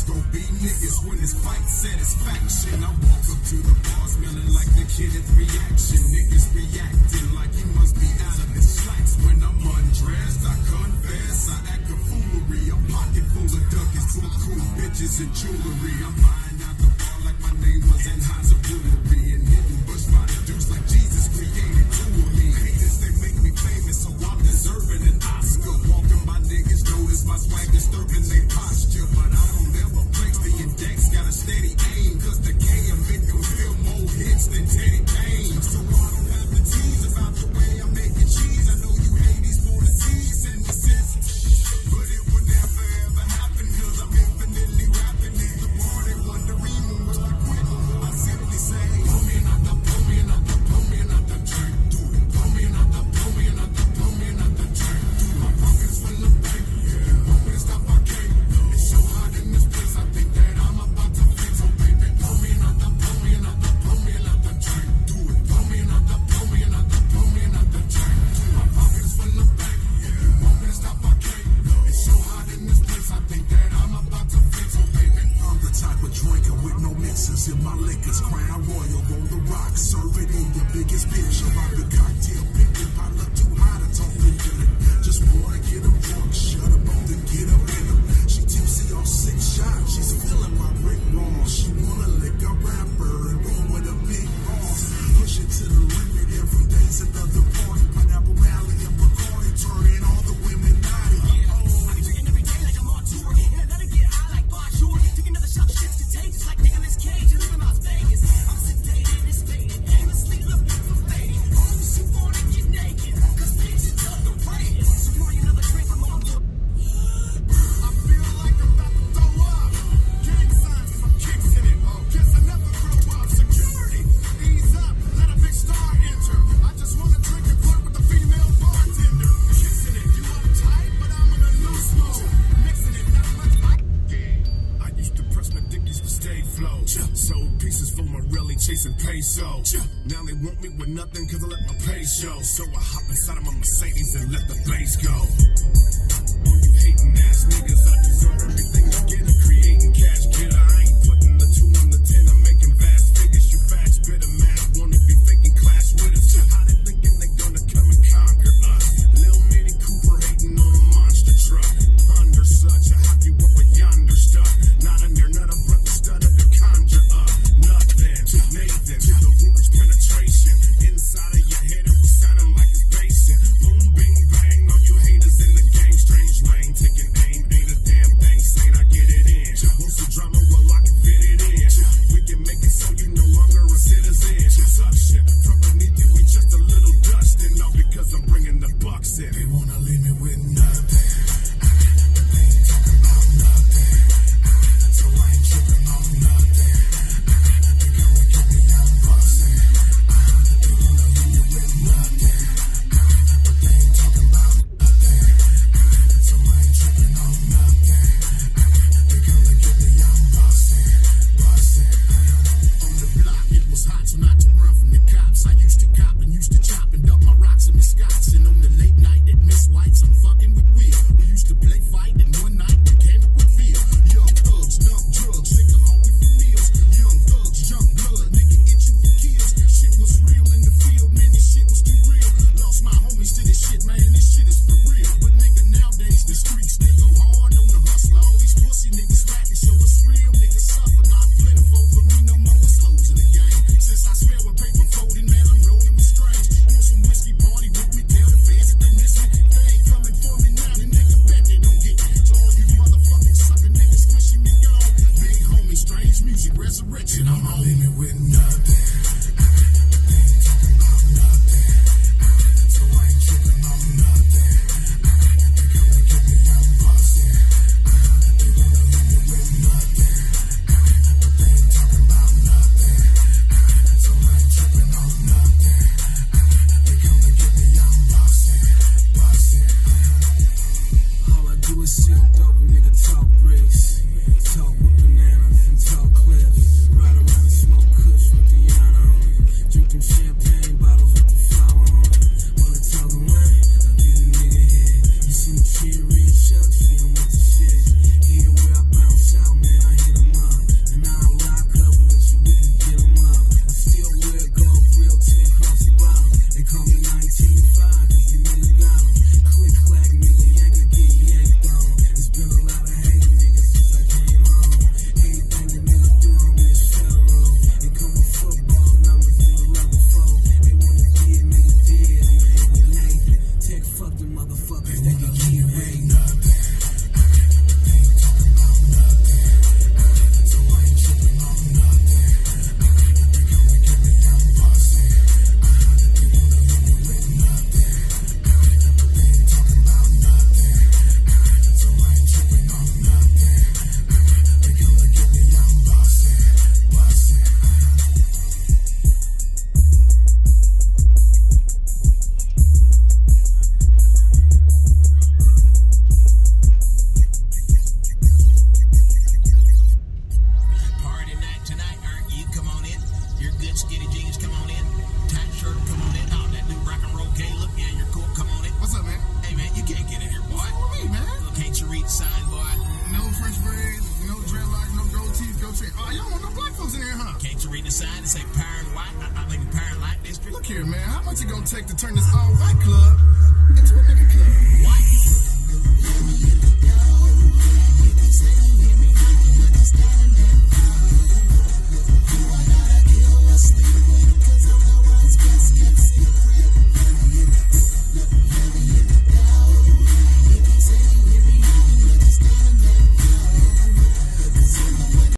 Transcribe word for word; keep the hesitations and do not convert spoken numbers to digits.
gon' be niggas when it's fight satisfaction. I walk up to the bar smelling like the Kenneth reaction. Niggas reacting like he must be out of his slacks. When I'm undressed, I confess, I act a foolery. A pocket full of ducats, full cool bitches and jewelry. I'm buying out the bar like my name was Anheuser Brewery. And hitting Bush by the deuce like Jesus created two of me. Haters, they make me famous, so I'm deserving an Oscar. Walking by niggas, notice my swag disturbing their posture. But I don't ever flex the index, got a steady aim. Cause the K will make them feel more hits than Teddy Payne. So I don't have to tease about the way I'm making cheese. I know you hate for the seas and the sense. But it would never ever happen, cause I'm infinitely rapping in the party, wondering when will I quit. I simply say, pull me another, pull me another, pull me another drink. Pull me another, pull me another, pull me another drink. My pockets full of bank, yeah, want me to stop, I can't. It's so hot in this place, I think that I'm about to fix. So baby, pull me another, pull me another, pull me another drink. Do it, pull me another, pull me another, pull me another drink. My pockets full of bank, yeah, want me to stop, I can't. It's so hot in this place, I think that I'm about to fix. So baby, I'm the type of drinker with no mixers in my liquors. Crown Royal on the rock, serve it in your biggest picture. Rock the cocktail, pick it, I look too hot to talk to you. Just wanna get them drunk, shut them up, then get them in them. She tipsy off six shots, she's feeling my Rick Ross. She wanna lick a rapper and roll with a big boss. Push it to the limit, every day's another party. Pineapple Rally and Bacardi, turning all the women naughty. I be drinking every day like I'm on tour, and another get high like Bonjour. Take another shot, shit's contagious like Nicolas Cage and live in Las Vegas. I'm sedated and spaded, aimlessly looking for fading. Oh, she wanna get naked, cause bitches love the rain. So pour me another drink from on the. I feel like I'm about to throw up. Gang signs, some kicks in it. Guess I never grow up. Security, ease up, let a big star enter. I just wanna drink and flirt with the female bartender. Kissing it, you uptight, but I'm in a loose mode. Mixing it, not much. I used to press my dick, used to stay flow. Sold pieces for my really chasing peso. Now they want me with nothing cause I let my pay show. So I hop inside of my Mercedes and let the bass go. All you hating ass niggas, I deserve everything I get. I'm creating cash, kidder. I ain't putting the two on the ten. I'm making vast figures. You facts bitter, mad, wanna be faking class with us. How they thinking they gonna come and conquer us? Lil Mini Cooper hating on a monster truck. Under such a hop you up with yonder stuff. Not in there, not a breath of stutter to conjure up. Nothing, Nathan, the Rubik's penetration. Inside of your head, it was sounding like it's basing. Boom, bing, bang, all you haters in the game. Strange lane, taking aim, ain't a damn thing. Saying I get it in. Want some drama, well I can fit it in. We can make it so you no longer a citizen. white, not, not like the Parent Light District. Look here, man. How much it gonna take to turn this all-white club into a nigga club? What? Let me hit the door. If you say you hear me, I can understand.